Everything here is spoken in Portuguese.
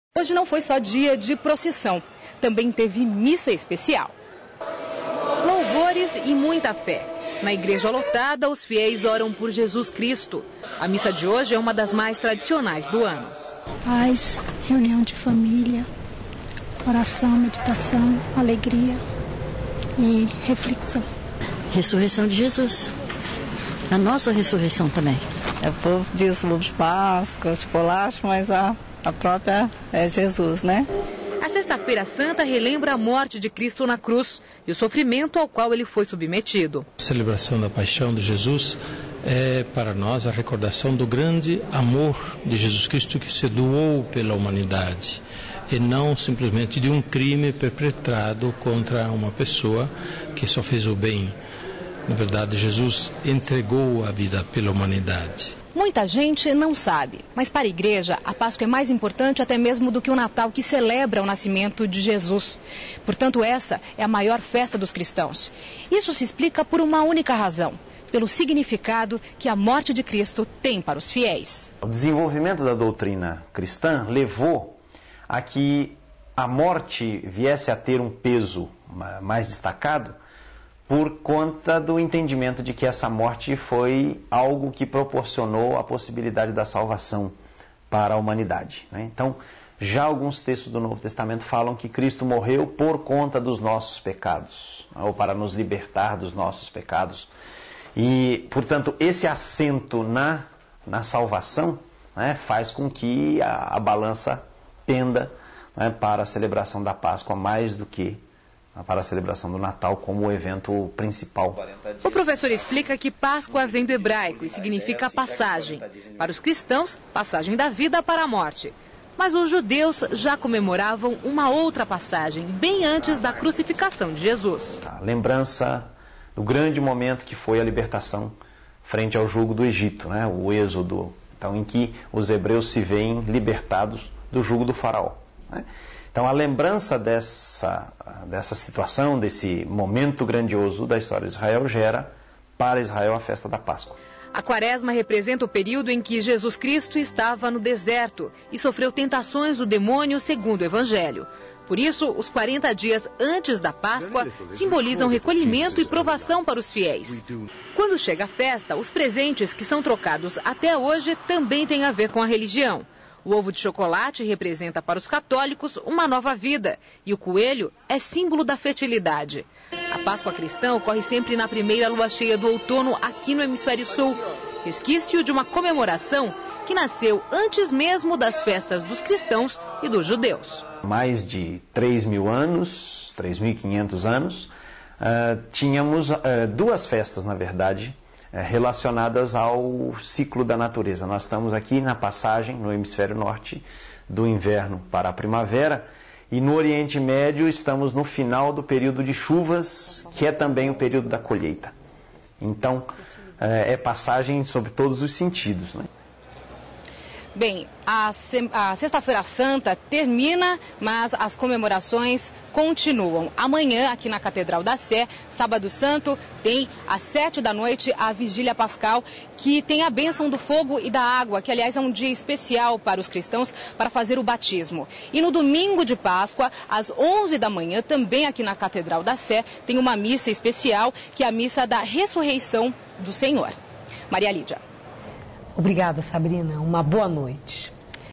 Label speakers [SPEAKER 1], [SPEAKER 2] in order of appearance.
[SPEAKER 1] Hoje não foi só dia de procissão, também teve missa especial. Louvores e muita fé. Na igreja lotada, os fiéis oram por Jesus Cristo. A missa de hoje é uma das mais tradicionais do ano.
[SPEAKER 2] Paz, reunião de família, oração, meditação, alegria e reflexão.
[SPEAKER 3] Ressurreição de Jesus. A nossa ressurreição também.
[SPEAKER 4] O povo diz ovo de Páscoa, chocolate, mas a própria é Jesus, né?
[SPEAKER 1] A Sexta-feira Santa relembra a morte de Cristo na cruz e o sofrimento ao qual ele foi submetido.
[SPEAKER 5] A celebração da paixão de Jesus é para nós a recordação do grande amor de Jesus Cristo que se doou pela humanidade e não simplesmente de um crime perpetrado contra uma pessoa que só fez o bem. Na verdade, Jesus entregou a vida pela humanidade.
[SPEAKER 1] Muita gente não sabe, mas para a igreja a Páscoa é mais importante até mesmo do que o Natal, que celebra o nascimento de Jesus. Portanto, essa é a maior festa dos cristãos. Isso se explica por uma única razão: pelo significado que a morte de Cristo tem para os fiéis.
[SPEAKER 6] O desenvolvimento da doutrina cristã levou a que a morte viesse a ter um peso mais destacado por conta do entendimento de que essa morte foi algo que proporcionou a possibilidade da salvação para a humanidade, né? Então, já alguns textos do Novo Testamento falam que Cristo morreu por conta dos nossos pecados, ou para nos libertar dos nossos pecados. E, portanto, esse assento na salvação, né, faz com que a balança penda, né, para a celebração da Páscoa mais do que para a celebração do Natal como o evento principal.
[SPEAKER 1] O professor explica que Páscoa vem do hebraico e significa passagem. Para os cristãos, passagem da vida para a morte. Mas os judeus já comemoravam uma outra passagem, bem antes da crucificação de Jesus.
[SPEAKER 6] A lembrança do grande momento que foi a libertação frente ao jugo do Egito, né? O êxodo, então, em que os hebreus se veem libertados do jugo do faraó, né? Então, a lembrança dessa situação, desse momento grandioso da história de Israel, gera para Israel a festa da Páscoa.
[SPEAKER 1] A Quaresma representa o período em que Jesus Cristo estava no deserto e sofreu tentações do demônio segundo o Evangelho. Por isso, os 40 dias antes da Páscoa simbolizam recolhimento e provação para os fiéis. Quando chega a festa, os presentes que são trocados até hoje também têm a ver com a religião. O ovo de chocolate representa para os católicos uma nova vida e o coelho é símbolo da fertilidade. A Páscoa cristã ocorre sempre na primeira lua cheia do outono aqui no Hemisfério Sul, resquício de uma comemoração que nasceu antes mesmo das festas dos cristãos e dos judeus.
[SPEAKER 6] Mais de 3.000 anos, 3.500 anos, tínhamos duas festas, na verdade, relacionadas ao ciclo da natureza. Nós estamos aqui na passagem, no hemisfério norte, do inverno para a primavera, e no Oriente Médio estamos no final do período de chuvas, que é também o período da colheita. Então, é passagem sobre todos os sentidos, né?
[SPEAKER 1] Bem, a Sexta-feira Santa termina, mas as comemorações continuam. Amanhã, aqui na Catedral da Sé, Sábado Santo, tem às 19h a Vigília Pascal, que tem a bênção do fogo e da água, que aliás é um dia especial para os cristãos para fazer o batismo. E no domingo de Páscoa, às 11 da manhã, também aqui na Catedral da Sé, tem uma missa especial, que é a missa da Ressurreição do Senhor. Maria Lídia.
[SPEAKER 7] Obrigada, Sabrina. Uma boa noite.